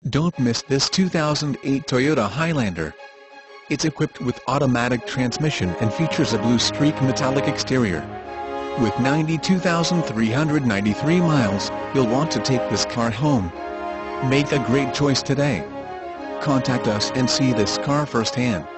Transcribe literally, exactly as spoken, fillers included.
Don't miss this two thousand eight Toyota Highlander. It's equipped with automatic transmission and features a blue streak metallic exterior. With ninety-two thousand three hundred ninety-three miles, you'll want to take this car home. Make a great choice today. Contact us and see this car firsthand.